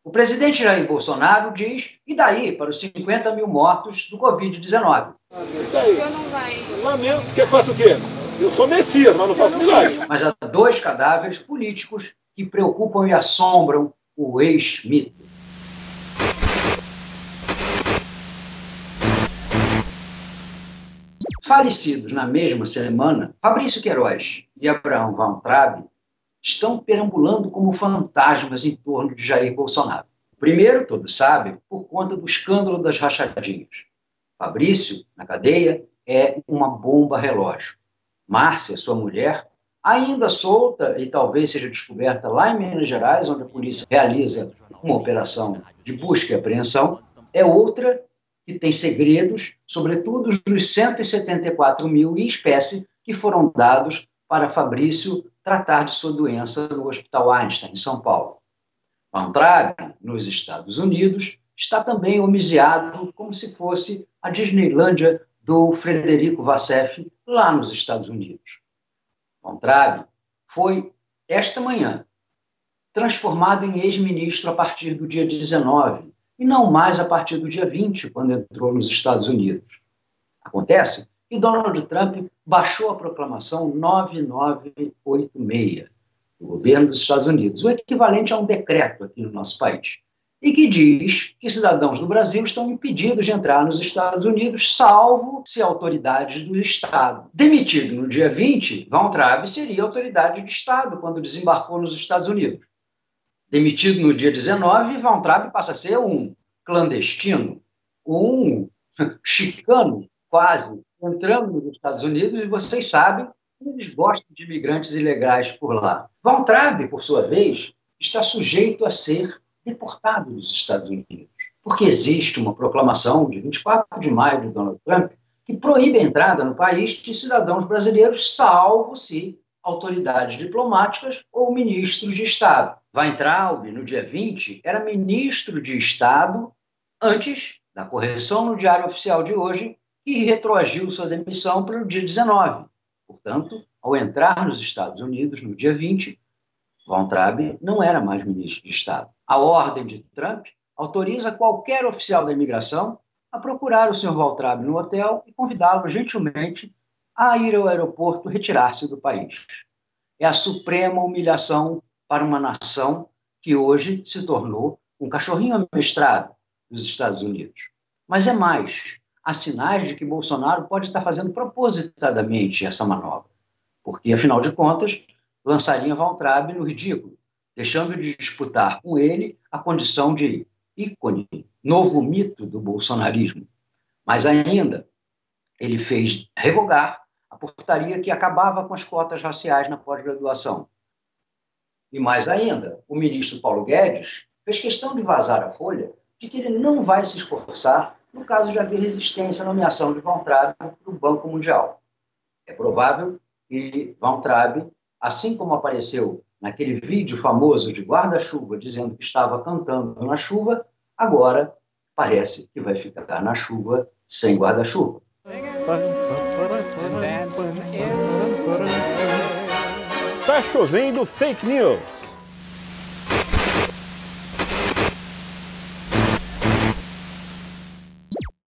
O presidente Jair Bolsonaro diz, e daí para os 50 mil mortos do Covid-19? E daí? Lamento. Quer que faça o quê? Eu sou Messias, mas não faço milagre. Mas há 2 cadáveres políticos que preocupam e assombram o ex-mito. Falecidos na mesma semana, Fabrício Queiroz e Abraham Weintraub estão perambulando como fantasmas em torno de Jair Bolsonaro. Primeiro, todos sabem, por conta do escândalo das rachadinhas. Fabrício, na cadeia, é uma bomba relógio. Márcia, sua mulher, ainda solta e talvez seja descoberta lá em Minas Gerais, onde a polícia realiza uma operação de busca e apreensão, é outra que tem segredos, sobretudo nos 174 mil em espécie que foram dados para Fabrício tratar de sua doença no Hospital Einstein, em São Paulo. Weintraub, nos Estados Unidos, está também homiziado como se fosse a Disneylândia do Frederico Wassef, lá nos Estados Unidos. Weintraub foi, esta manhã, transformado em ex-ministro a partir do dia 19, e não mais a partir do dia 20, quando entrou nos Estados Unidos. Acontece que Donald Trump baixou a proclamação 9986 do governo dos Estados Unidos, o equivalente a um decreto aqui no nosso país, e que diz que cidadãos do Brasil estão impedidos de entrar nos Estados Unidos, salvo se autoridades do Estado. Demitido no dia 20, Weintraub seria autoridade de Estado quando desembarcou nos Estados Unidos. Demitido no dia 19, Weintraub passa a ser um clandestino, um chicano, quase, entrando nos Estados Unidos, e vocês sabem que eles gostam de imigrantes ilegais por lá. Weintraub, por sua vez, está sujeito a ser deportado dos Estados Unidos, porque existe uma proclamação de 24 de maio de Donald Trump que proíbe a entrada no país de cidadãos brasileiros, salvo se autoridades diplomáticas ou ministros de Estado. Weintraub, no dia 20, era ministro de Estado antes da correção no Diário Oficial de hoje, que retroagiu sua demissão para o dia 19. Portanto, ao entrar nos Estados Unidos no dia 20, Weintraub não era mais ministro de Estado. A ordem de Trump autoriza qualquer oficial da imigração a procurar o Sr. Weintraub no hotel e convidá-lo gentilmente a ir ao aeroporto retirar-se do país. É a suprema humilhação para uma nação que hoje se tornou um cachorrinho amestrado dos Estados Unidos. Mas é mais. Há sinais de que Bolsonaro pode estar fazendo propositadamente essa manobra, porque, afinal de contas, lançaria Weintraub no ridículo, deixando de disputar com ele a condição de ícone, novo mito do bolsonarismo. Mas ainda, ele fez revogar a portaria que acabava com as cotas raciais na pós-graduação. E mais ainda, o ministro Paulo Guedes fez questão de vazar a Folha de que ele não vai se esforçar no caso de haver resistência à nomeação de Weintraub para o Banco Mundial. É provável que Weintraub, assim como apareceu naquele vídeo famoso de guarda-chuva dizendo que estava cantando na chuva, agora parece que vai ficar na chuva sem guarda-chuva. Está chovendo fake news.